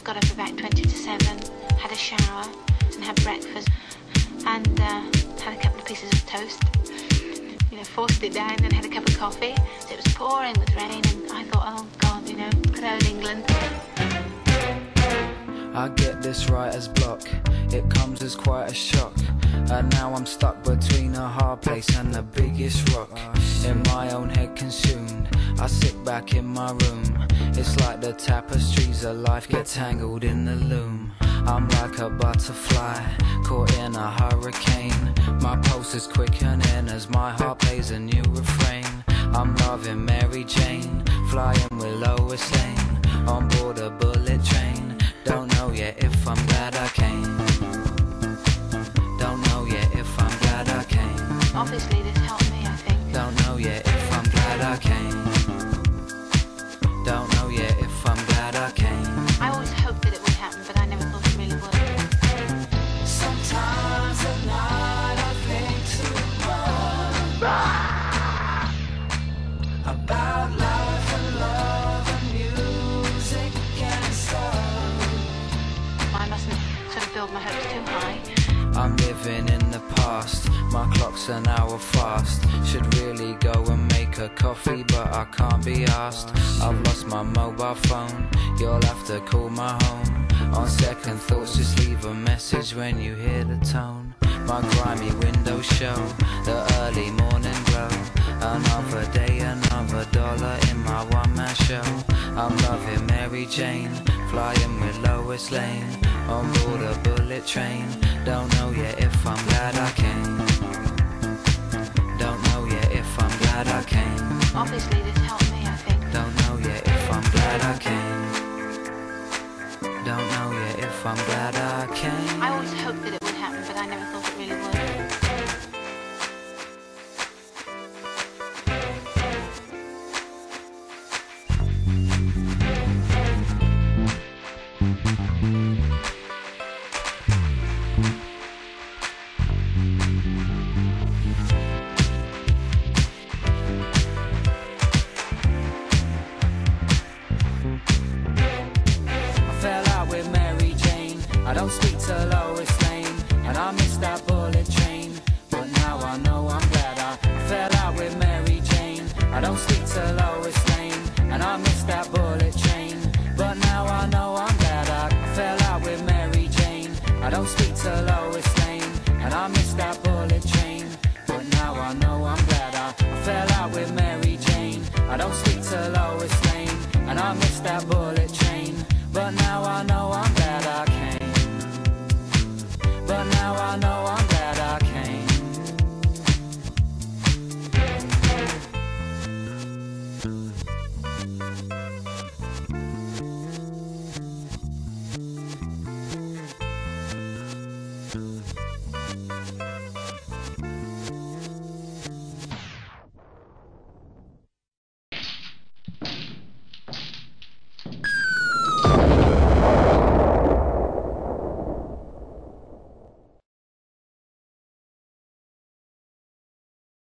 got up about 20 to 7, had a shower and had breakfast and had a couple of pieces of toast. You know, forced it down and had a cup of coffee. So it was pouring with rain and I thought, oh God, you know, good old England. I get this writer's block, it comes as quite a shock. And now I'm stuck between a hard place and the biggest rock. In my own head consumed, I sit back in my room. It's like the tapestries of life get tangled in the loom. I'm like a butterfly, caught in a hurricane. My pulse is quickening as my heart plays a new refrain. I'm loving Mary Jane, flying with Lois Lane, on board a bullet train. Don't know yet if I'm glad I came. Don't know yet if I'm glad I came. Obviously this helped me, I think. Don't know yet if I'm glad I came. Don't know yet if I'm glad I came. I always hoped that it would happen, but I never thought it really would. Sometimes at night I think too much about life and love and music and stuff. I mustn't sort of build my hopes too high. I'm living in the past, my clock's an hour fast. Should really go and make a coffee, but I can't be asked. I've lost my mobile phone, you'll have to call my home. On second thoughts, just leave a message when you hear the tone. My grimy windows show the early morning glow. Another day, another dollar in my one-man show. I'm loving Mary Jane, flying with Lois Lane, on board a bullet train. Don't know yet if I'm glad I came. Don't know yet if I'm glad I came. Obviously this helped me, I think. Don't know yet if I'm glad I came. Don't know yet if I'm glad I came. I always hoped that it would happen, but I never thought it really would. I don't speak to Lois Lane, and I missed that bullet train. But now I know I'm glad I fell out with Mary Jane. I don't speak to Lois Lane, and I missed that bullet train. But now I know I'm glad I fell out with Mary Jane. I don't speak to Lois Lane, and I missed that bullet train. But now I know I'm glad I fell out with Mary Jane. I don't speak to Lois Lane, and I missed that bullet train. But now I know I'm glad I came. But now I know I'm glad I came.